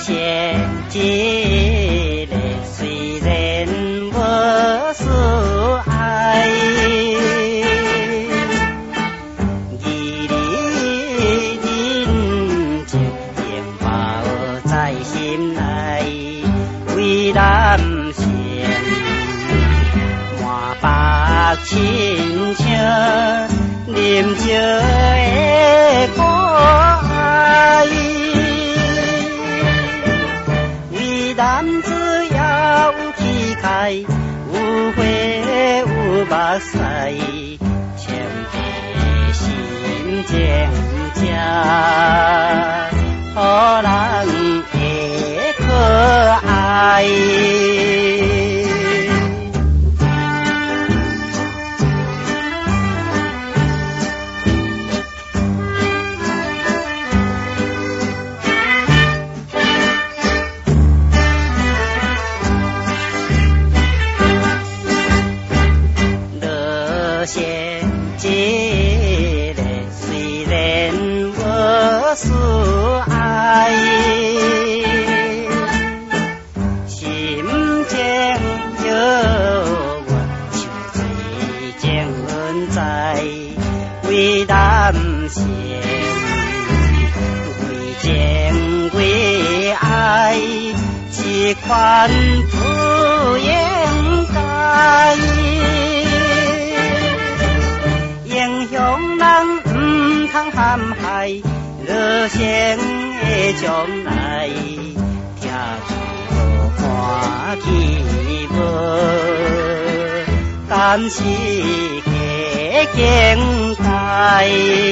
先一个虽然无事爱，义理人情永抱在心内，为男性满腹亲情，啉酒的可爱。男子要有气概，有花有目屎，千倍心情才予人会可爱。先一个虽然无事爱，心情犹原像水情在，为男性为情为爱，这款不应该。英雄人唔通陷害，热心的将来，听住看起无，敢是加境界。